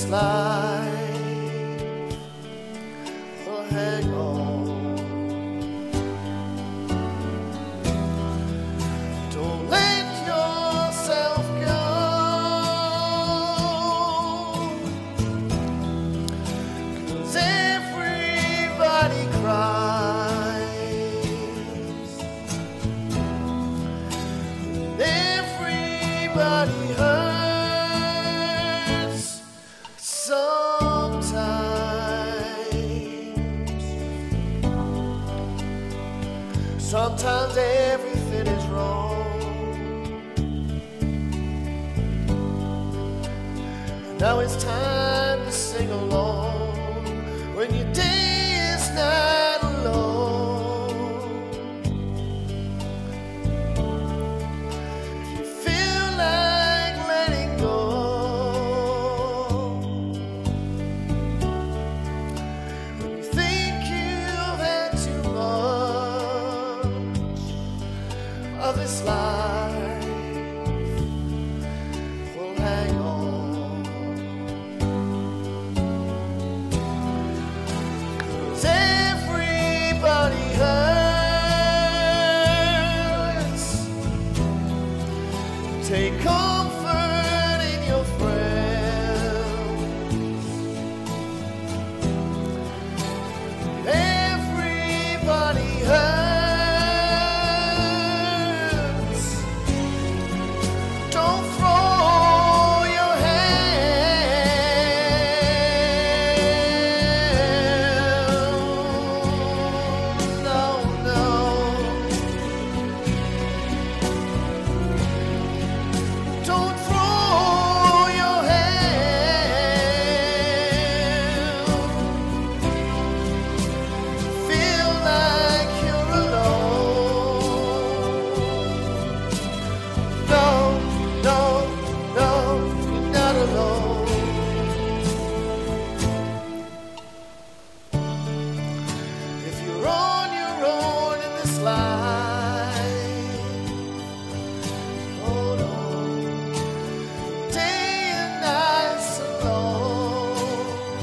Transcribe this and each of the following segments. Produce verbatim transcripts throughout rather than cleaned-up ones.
life will hang on. Don't let yourself go, 'cause everybody cries, and everybody hurts sometimes. Sometimes everything is wrong. Now it's time to sing along when your day is not alone. If you feel like letting go, when you think you've had too much of this life, will hang on. 'Cause everybody hurts. Take comfort in your friends. Everybody hurts. Don't throw your hand. No, no. Don't throw your hand. Feel like you're alone. No, no, no, you're not alone. If you're on your own in this life, hold on. Day and night so long.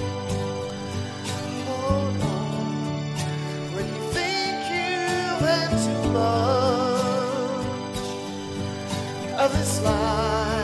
Hold on. When you think you've had too much of this life,